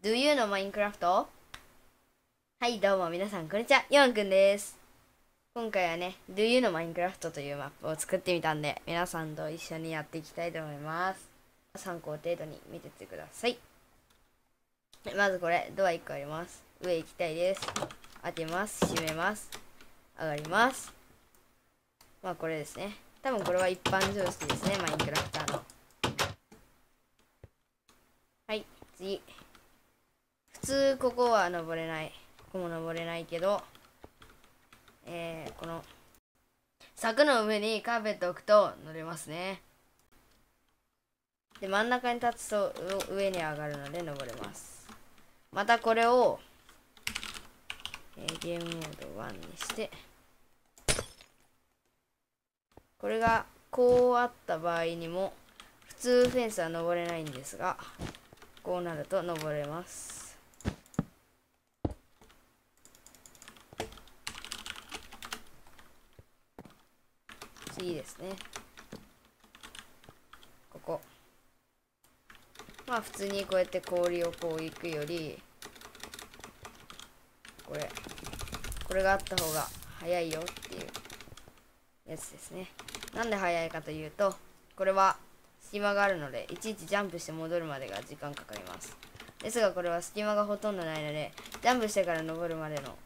Do you know Minecraft? はい、どうも皆さん、こんにちは。ヨンくんです。今回はね、Do you know Minecraft というマップを作ってみたんで、皆さんと一緒にやっていきたいと思います。参考程度に見てってください。まずこれ、ドア1個あります。上行きたいです。開けます。閉めます。上がります。まあこれですね。多分これは一般常識ですね、マインクラフターの。はい、次。普通ここは登れない。ここも登れないけど、この柵の上にカーペットを置くと乗れますね。で、真ん中に立つと上に上がるので登れます。またこれを、ゲームモード1にして、これがこうあった場合にも、普通フェンスは登れないんですが、こうなると登れます。次ですね。ここ。まあ普通にこうやって氷をこう行くより、これがあった方が早いよっていうやつですね。なんで早いかというと、これは隙間があるので、いちいちジャンプして戻るまでが時間かかります。ですがこれは隙間がほとんどないので、ジャンプしてから戻るまでの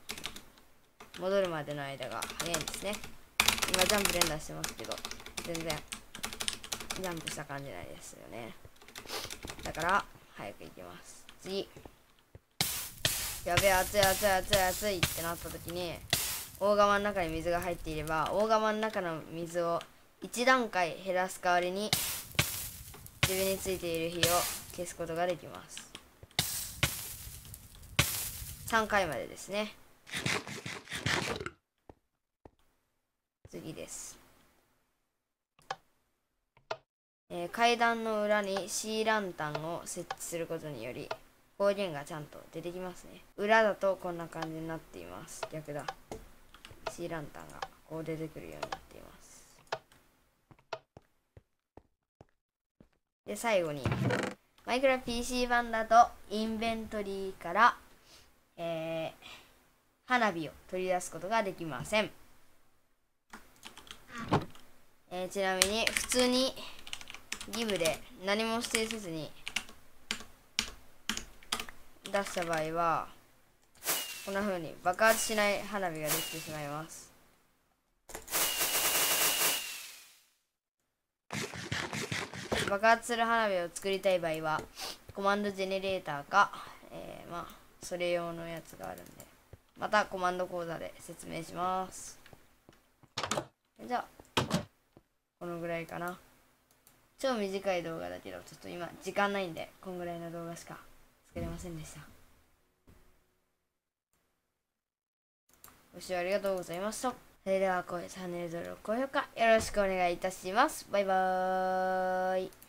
間が早いんですね。今ジャンプ連打してますけど、全然ジャンプした感じないですよね。だから早く行きます。次。やべえ、熱い熱い熱い熱いってなった時に、大釜の中に水が入っていれば、大釜の中の水を1段階減らす代わりに、自分についている火を消すことができます。3回までですね。次です。階段の裏にシーランタンを設置することにより、光源がちゃんと出てきますね。裏だとこんな感じになっています。逆だ。シーランタンがこう出てくるようになっています。で、最後に、マイクラ PC 版だと、インベントリーから、花火を取り出すことができません。ちなみに、普通に、ギブで何も指定せずに出した場合は、こんな風に爆発しない花火ができてしまいます。爆発する花火を作りたい場合は、コマンドジェネレーターか、まあ、それ用のやつがあるんで、またコマンド講座で説明します。じゃあ、このぐらいかな。超短い動画だけど、ちょっと今、時間ないんで、こんぐらいの動画しか作れませんでした。ご視聴ありがとうございました。それでは、チャンネル登録、高評価よろしくお願いいたします。バイバーイ。